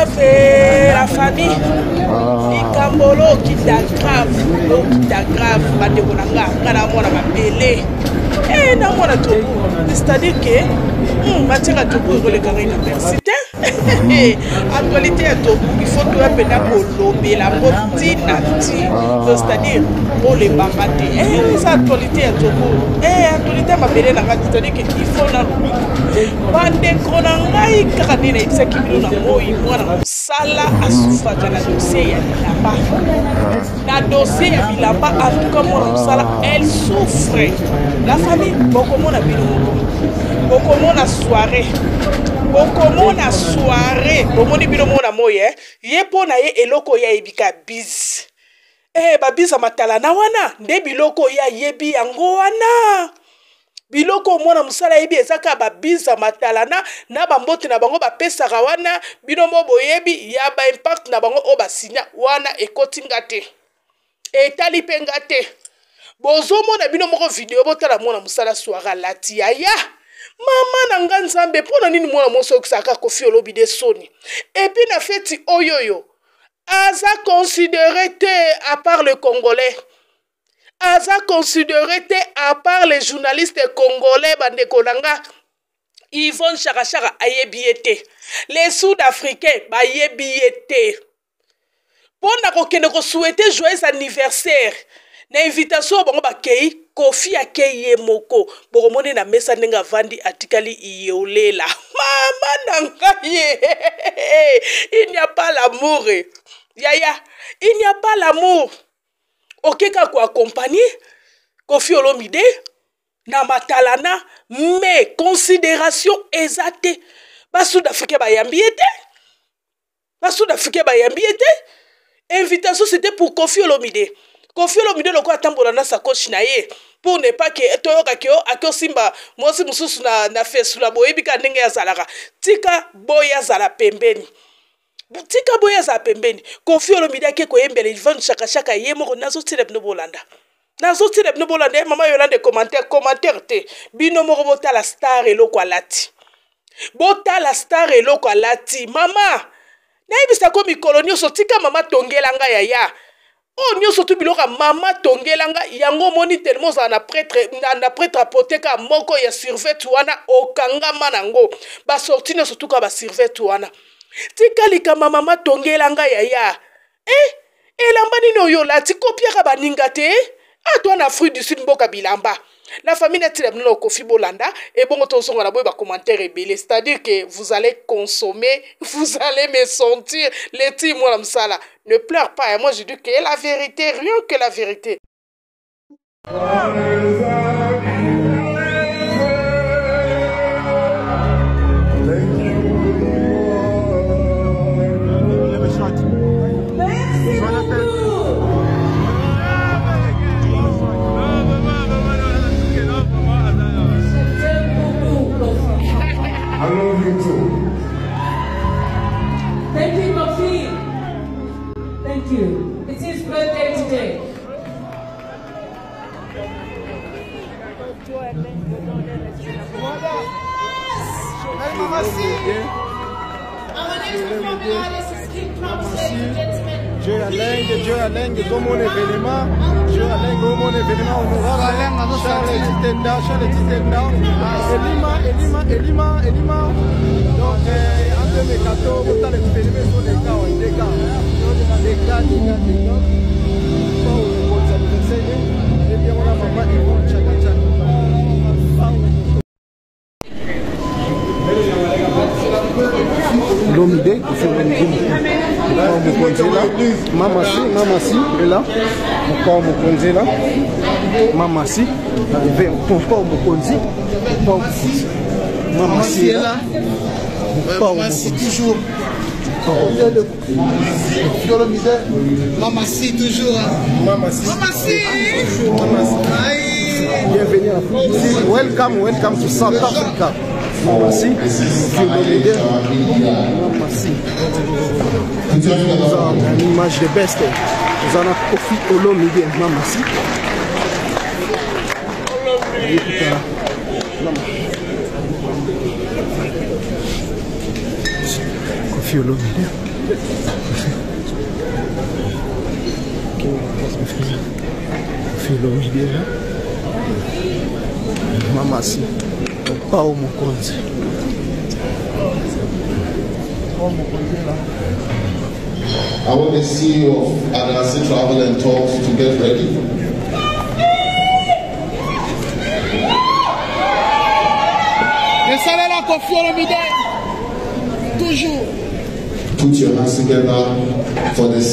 grave, la famille. Likambolo qui grave, bande bonanga, kana mona mabele. Eh na mona tout. C'est-à-dire que matière tout pour le carré d'université. Actualité à tout, il faut tout appeler pour la routine, c'est-à-dire pour les baratés. Eh actualité à tout. Actualité m'a belé na c'est-à-dire qu'il faut na bande konangai kanina c'est qui nous na moi mwana sala asufa kana dossier ya bilamba. La dossier ya bilamba en tout cas mwana sala elle souffre. La famille beaucoup mon abino beaucoup mon soirée. Beaucoup na soirée, beaucoup ni bino mona moye, ye pona ye eloko ya ebika biz. Ba biza matala na wana, nde biloko ya yebi yango wana. Biloko mona musala yebi ezaka ba biza matala na ba mbote na bango ba pesa wana, bino mo boyebi ya ba impact na bango o ba sinya wana ekoti ngate. Etali pengate. Bozo mona bino moko video botala mona musala soirée lati ya. Mama nanga nzambe pona nini mwana moso kusaka Koffi Olomide soni. Et puis na feti oyoyo. Aza considéré à part le Congolais. Aza considéré à part les journalistes congolais bande konanga. Yvonne Charachara ayebiete. Les Sud-Africains bayebiete. Pona kokende ko souhaiter joyeux anniversaire. Na invitation bango bakei Koffi akeye moko boromone na mesa nenga vandi atikali iolela mama nangaye. Il n'y a pas l'amour yaya, il n'y a pas l'amour. Okeka ko accompagner Koffi Olomide na matalana mais considération ezate ba Sud-Africain ba yambiete. Ba Sud-Africain ba yambiete. Invitation c'était pour Koffi Olomide. Koffi Olomide loko atambola na sakoshi na ye pour ne pas que toyoka kyo akyo simba mosi mususu na fesu la boyebi ka ndenge ya zalaka tika boya zala pembeni. Tika boya za pembeni. Koffi Olomide ke ko yembele Yvonne Chaka ye moko nazo tileb no bolanda. Nazo tileb no bolanda mama yolande commentaire te. Bino moko bota la star eloko alati. Bota la star eloko alati. Mama na ibisa ko mikolonio so tika mama tongelanga ya. Oh nyo surtout biloka mama tongelanga yango moni tellement za na prêtre apoteka moko ya survêt wana okanga manango ba sorti ne surtout ka ba survêt wana tika lika mama tongelanga ya elamba nino yo la ti kopia ka baninga te atwa na fruit du sud mboka bilamba. La famille n'a pas de Koffi Bolanda et bon on va voir commentaire rebelle, c'est-à-dire que vous allez consommer, vous allez me sentir les petits moi ça. Ne pleure pas, et moi je dis que la vérité, rien que la vérité. I love you too. Thank you, Koffi. Thank you. It's his birthday today. Hey, Mama C. Our next performing artist is King Props, ladies and gentlemen. Dieu Alengue, comme mon événement, Dieu Alengue, comme mon événement honorable, Charles Titenda, Elima. Donc, en 2014, vous allez expérimenter sur les cas, des gars. Et bien, on a maman Yvonne Chaka. Olomide, Mamasi est là, encore Mokonzi là, Mamasi, arrivé au Mokonzi, Mamasi est là, Mamasi toujours. Mamasi toujours. Mamasi. Bienvenue à Afrique. Welcome to South Africa. Mamasi, Olomide, Mamasi. Vous avez une image de best. Vous avez Koffi Olomide, Mamasi. Koffi Olomide. Philomide Mama si Pao Mokonzi. I want the CEO of Adansi Travel and Tours to get ready. Le salaire la confiance toujours. Put your hands together for the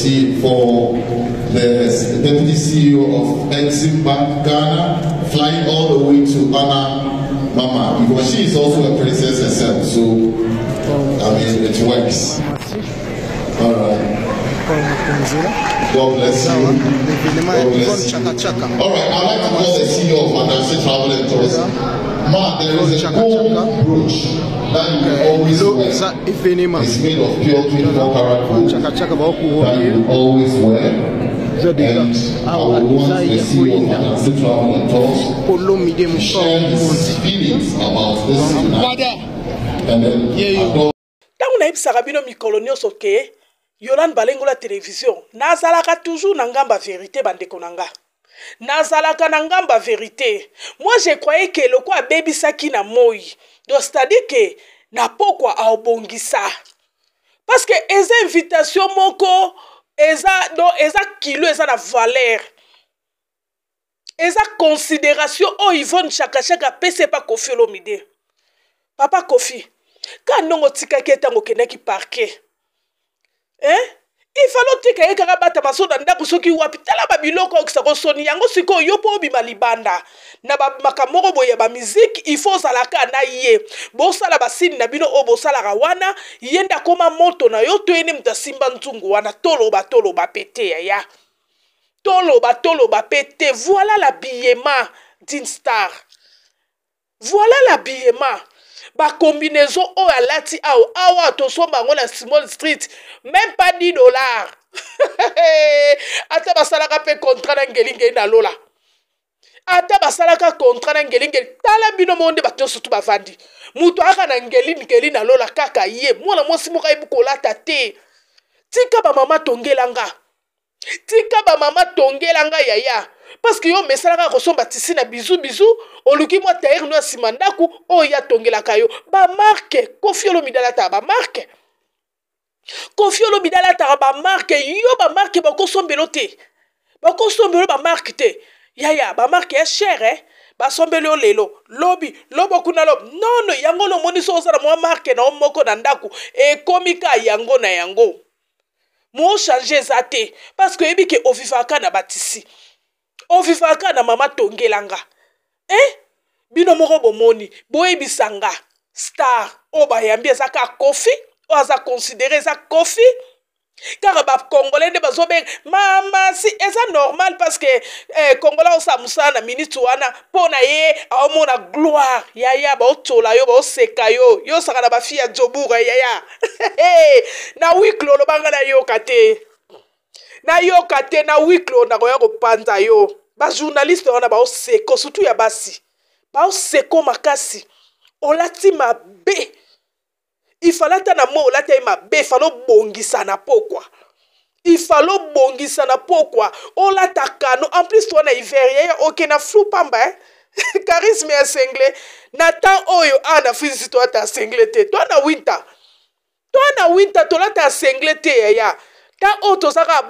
deputy CEO of Exim Bank Ghana, flying all the way to Anna Mama, because she is also a princess herself. So, I mean, it works. All right. God bless you. God bless you. All right, I'd like to call the CEO of Adansi Travel and Tours. Ma, there is a gold brooch that you can always wear. It's made of pure 24-karat gold that you always wear. And I would want the CEO of Adansi Travel and Tours to share his feelings about this tonight. And then Tangu na ibisaka bino mikolo nyonso ke Yolande Balengo la télévision nazalaka toujours na ngamba vérité bandeko nanga. Nazalaka na ngamba vérité. Moi je croyais que le quoi bebisaki na moi. Donc c'est-à-dire que na pokwa aobongisa. Parce que eza invitation moko eza kilo eza na valeur. Eza considération o Yvonne Chaka pese pa Kofi Olomide. Papa Kofi, quand non tika ketango kenaki parquet. Il fallait tika yekaka bata masoda ndako soki wapi tala ba biloko okisako soni yango siko yopo obima libanda na ba makamoko boya ba musique il faut zalaka na ye bo sala basini na bino obo sala rawana yenda koma moto na yo to ene mtasimba nzungu wana tolo ba pété ya tolo ba pété. Voilà l'habillement d'une star, voilà l'habillement. Ba combinaison o alati awa to somba ngona Small Street même pas $10. Ata basalaka pe contrat na ngelinge na lola. Ata basalaka contrat na ngelinge tala bino monde bato surtout bavandi. Muto aka na ngeli na lola kaka ye. Mwana mosi moka ibukola tate. Tika ba mama tongelanga. Tika ba mama tongelanga yaya. Parce que yo mesalaka kosomba tisi na bizu oluki mwa taire no simandaku o ya tongelaka yo ba marque Kofi Olomide ta ba marque Kofi Olomide ta ba marque yo ba marque ba kosombelo te ba kosombelo ba marque te yaya ba marque est cher ba sombelo lelo lobo kuna non yango no moni so sala mwa marque na moko na ndaku e komika yango na yango mo changer zate parce que ebi ke ovivaka na batisi ovivaka na mama tongelanga bino moko bomoni boyebisanga star o bayambi ezaka Kofi o aza considéré za Kofi car ba congolais nde bazobenga mama si eza normal parce que congolais osa musana minute wana pona ye aomona gloire yaya ba otola yo ba oseka yo saka na ba fia Jobura yaya na wiklo lobanga na yo kate na wiklo na koya kopanza yo ba journaliste wana ba oseko surtout ya basi ba oseko makasi olati mabe il fallait na mo olati mabe il fallait bongisa na pokwa il fallait bongisa na pokwa olata kano en plus toi na hiver ok na flou pamba charisme ya single na temps oyo ana fisi toi ta single te toi na winter tolata single te ya ta oto saka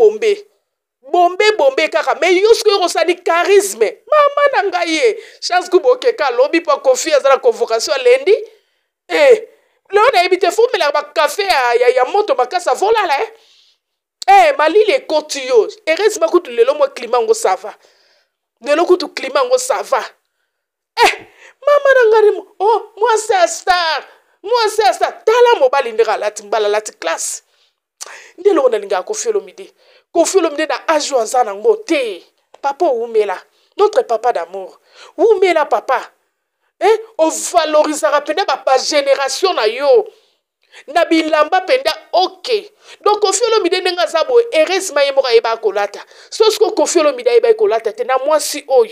bombe kaka mais yusko rosani charisme mama na ngai chance kuboke ka lobi pa Kofi azala convocation lendi le on a évité fou mais la café ya moto makasa volala malili ekoti yo heureusement kutu lelo mo climat ngo sava lelo kutu climat ngo sava mama na ngai moi c'est star tala mobali ndeka lati mbala lati classe ndelo na linga Kofi Olomide na âge azana ngo te papa umela notre papa d'amour umela papa on valorisera penda ba génération na yo na bilamba penda ok donc Kofi Olomide ndenga zabo heureusement yemoka yeba kolata sosko Kofi Olomide yeba kolata te na mwasi oyo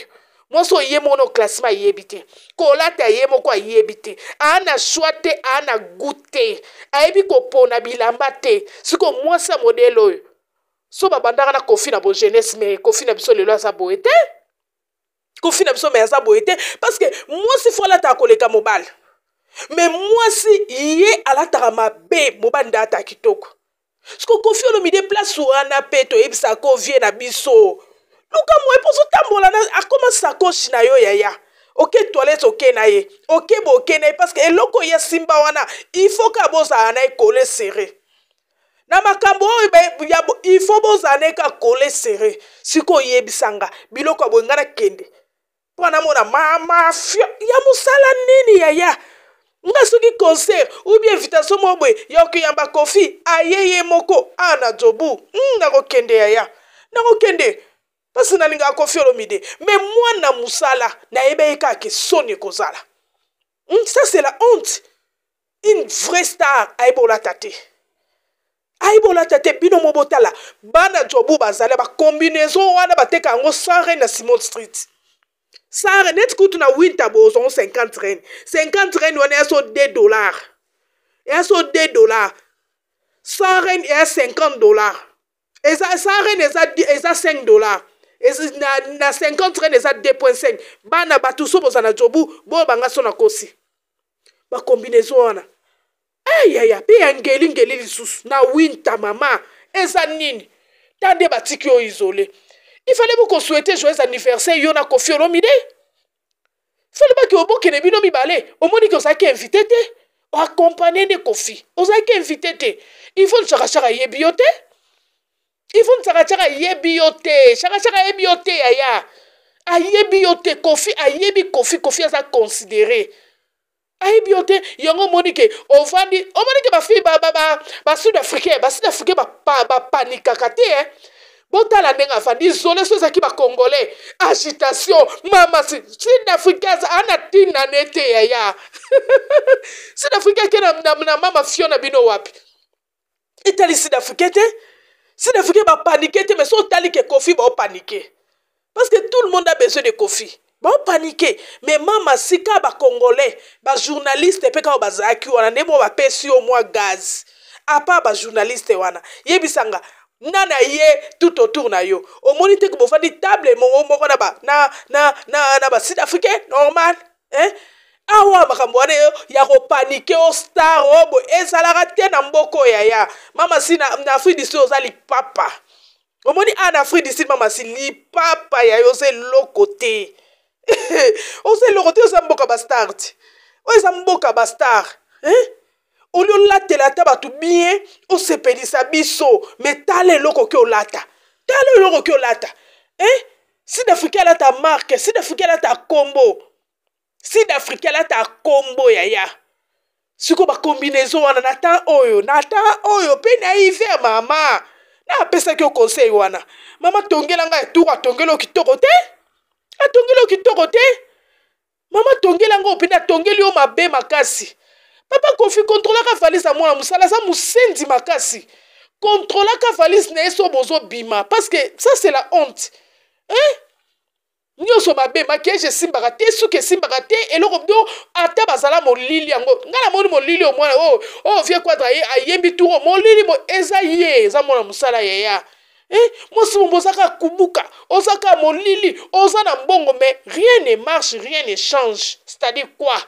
Moso ye mono classement yebite. Kolata ye moko yebite. Ana choite, ana goûté. Ayebi ko pona bilamba te. Siko mwasa modelo. So babandaka na kofi na bo jeunesse mais kofi na biso lelo asa boete. Kofi na biso mais asa boete parce que mwasi fola ta koleka mobile. Mais mwasi ye alata mabe mobile ndata kitoko. Siko kofi olomide place wana peto ebisa ko vie na biso. Luka mwe poso tambola na akoma sakoshi na yo yaya. Ok toilette ok na ye. Ok bo ok na ye parce que eloko ya simba wana il faut ka boza na ekole serré. Na makambo il faut boza na ka kole serré. Siko yebisanga biloko abongana kende. Pana mona mama ya musala nini yaya. Nga soki concert ou bien invitation mobwe ya kuyamba kofi ayeye moko ana jobu. Nako kende yaya. Nako kende. Parce que nalinga kofi olomide. Mais moi na musala na ebeka ke soni kozala. Ça c'est la honte. Une vraie star aibola tate. Aibola tate bino mobotala. Bana jobu bazale ba combinaison wana bateka ngo sare na Simon Street. Sare net kutu na winter bozo 50 ren. 50 ren wana yaso $2. Yaso $2. Sare ya $50. Eza sare eza $5. Na 50 ren eza 2.5. Bana batuso bozana jobu bo banga sona kosi. Ba combinaison wana. Ayaya, pe ngeli lisusu na winter mama. Eza nini? Tande batiki o isolé. Il fallait beaucoup souhaiter joyeux anniversaire yona Kofi Olomide. Il fallait pas que oboke ne bino mi balé. Au moins que osaki invité te. O accompagner de Kofi. Osaki invité te. Il faut chaka yebiote. Il faut chaka yebiote. Chaka yebiote aya. Ayebiote Kofi ayebi Kofi asa considéré. Ayebiote yango monike ovandi ba fille ba sud-africain ba panika kate Botala nenga fandi isolé so zaki ba congolais agitation mama sud-africain ana tina nete yaya sud-africain ke na mama fiona bino wapi itali sud-africain te sud-africain ba paniquer te mais so tali ke Kofi ba paniquer parce que tout le monde a besoin de Kofi ba paniquer mais mama sika ba congolais ba journaliste pe ka ba zaki wana ndemo ba pesi au moins gaz apa ba journaliste wana yebisanga nana ye tout autour na yo o monite ko bofandi table moko na ba sud africain normal awa makambo wana ya ko paniquer au star obo ezalaka te na mboko yaya mama si na Afrique du Sud ozali papa o moni ana Afrique du Sud mama si li papa ya yo c'est le côté o c'est le côté za mboka bastard o za mboka bastard au lieu de la telata batu bien o sepelisa biso mais tale loko ke olata tale loko ke olata Sud-Africain la ta marque Sud-Africain la ta combo Sud-Africain la ta combo yaya siko ba combinaison wana nata oyo pe na hiver mama na pesa ke conseil wana mama tongela nga tour atongelo kitoko te atongelo kitoko te mama tongela nga openda tongeli o mabe makasi papa Kofi contrôler ka valise à moi musala sa musendi makasi contrôler ka valise na eso bozo bima parce que ça c'est la honte nyoso mabe makiage simbaka te suke simbaka te eloko do ata bazala molili yango ngala moni molili o mwana vie quadra ye ayembi tour molili mo eza ye eza mwana musala yaya mosi mbozaka kubuka ozaka molili ozana mbongo mais rien ne marche rien ne change c'est-à-dire quoi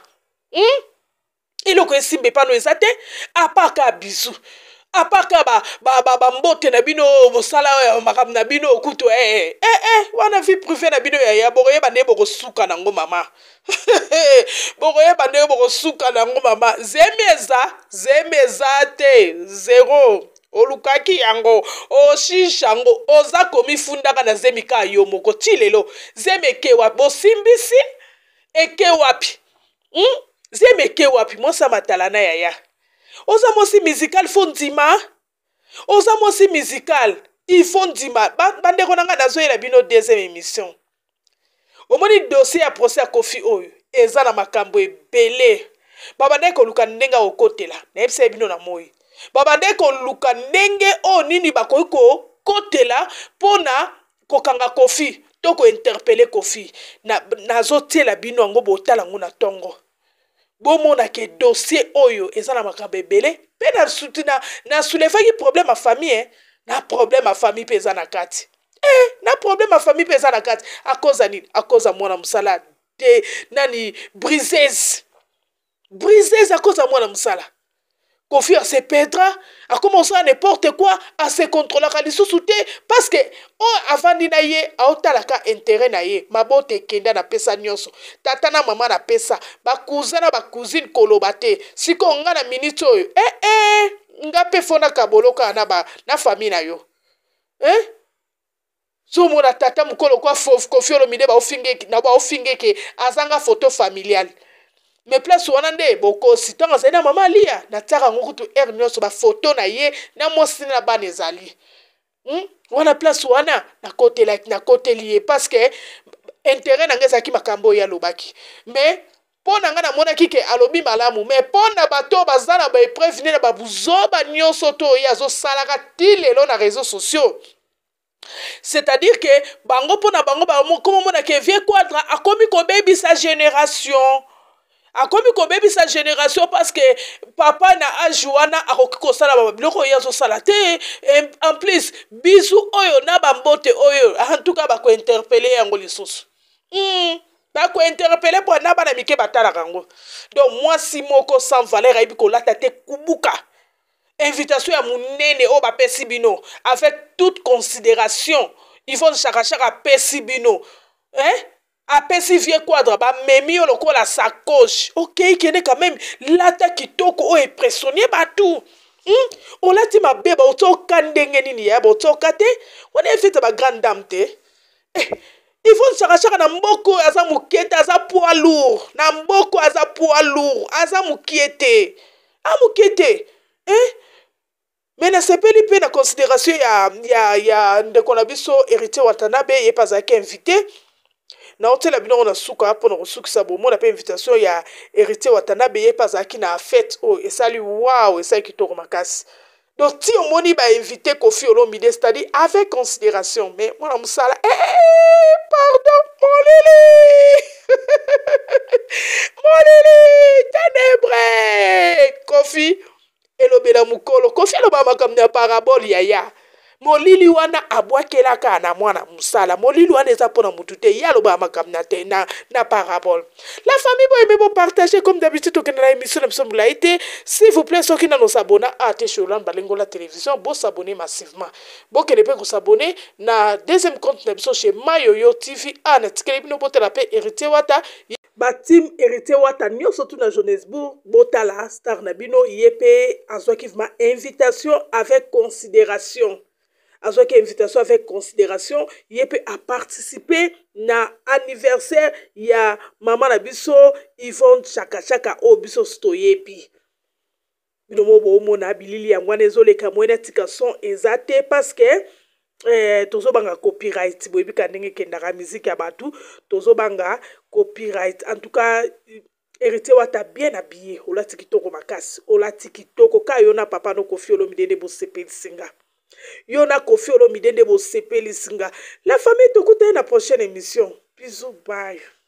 iloko esimbe pano ezate apaka bizu apaka ba mbote na bino bosala makam na bino okutu wana vie privée na bino ya boroye bande boko suka nango mama boroye bande boko suka nango mama zemeza te zero olukaki yango oshishango oza komi fundaka na zemika yo moko tilelo zemeke wapi bosimbisi eke wapi zemeke wapi mosa matala na yaya oza mosi musical fondima oza mosi musical il fondima bande konanga nazoyela bino deuxième émission omoni dossier ya procès ya Kofi oyo eza na makambo ebele babande ko luka ndenga okotela na yebisa bino na moi babande ko luka ndenge o nini bakoki ko kotela pona kokanga Kofi toko interpeller Kofi nazotiela bino yango botala ngo na tongo bomona ke dossier oyo ezala makambo ebele pe na soulevaki problème à famille na problème à famille pe eza na kati na problème à famille pe eza na kati à cause nini à cause ya mwana musala de nani briseuse à cause ya mwana musala Kofi à se perdre, à commencer à n'importe quoi, à se contrôler, à les sous-souter, parce que, avant d'inaye, à otalaka intérêt naye, ma bote kenda na pesa nyonso, tatana maman na pesa, ba cousin na ba cousine kolobate, si ko nga na minute oyo, nga pe fona kaboloka na famille na yo. So mona tata mukolo kwa Kofi Olomide ba ofinge ke azanga photo familiale. Mais place wana nde boko sitanga zaina mama lia na tsaka ngokutu nyonso ba photo na ye na mosi na bana ezali wana place wana na côté lié parce que intérêt na ngeza ki makambo ya lobaki mais pona nga na mona kike alobi malamu mais pona bato bazana ba épreuve na ba buzoba nyonso to yazo salaka tilelo na réseaux sociaux. C'est-à-dire que bango pona bango ba comme mona ke vie quadra akomi ko baby sa génération. A komi ko bebi sa génération parce que papa na ajuana akoki kosala ba biloko yazo sala te en plus bizu oyo na bambote oyo en tout cas ba ko interpeller yango lisusu ba ko interpeller pour na bana mike batala kango donc moi si moko sans valeur aibi ko lata te kubuka invitation ya munene o ba pesi bino avec toute considération ils vont chaka pesi bino apesi vie quadra ba memi yo lokola sacoche ok kene quand même lata kitoko o impressionné batou olati mabe ba otoka ndenge nini ya ba otoka te on est fait ba grande dame te ils vont chaka na mboko aza mukete aza poids lourd na mboko aza poids lourd aza mukete amukete mais na sepeli pe na considération ya ndeko na biso héritier Watanabe ye pas à invité. Na hôtel la bino na suka pour na suka sa bomo na pe invitation ya héritier Watanabe ye pas aki na fête et sali wow et ça qui toko makasi donc ti on moni ba invité Kofi Olomide c'est-à-dire avec considération mais moi na musala pardon molili ténébré Kofi elobela mukolo Kofi eloba makambo ya parabole yaya molili wana abwakelaka na mwana musala molili wana eza pona mutu te yaloba makambo na parabole. La famille boyeme bo partager comme d'habitude au Canada émission na été s'il vous plaît soki na nos abonnés à Tesholan Balengo la télévision bo s'abonner massivement bo kele pe ko s'abonner na deuxième compte na biso chez Mayoyo TV na tikeli bino botela pe héritier Wata ba team héritier Wata nyonso tout na Johannesburg botala star na bino yepe azwaki vraiment invitation avec considération. Azwaki invitation avec considération yepe à participer na anniversaire ya maman na biso Yvonne chaka o biso stoyepi bino mo mona bilili ya ngwana ezoleka mwena tika son ezate parce que tozo banga copyright boyebi ka ndenge kendaka musique ya batu tozo banga copyright en tout cas héritier Wata bien habillé olati kitoko makasi olati kitoko ka yona papa no Kofi Olomide bo sepeli singa Yona Kofi Olomide bo sepeli singa. La famille te écoute dans la prochaine émission. Bisous, bye.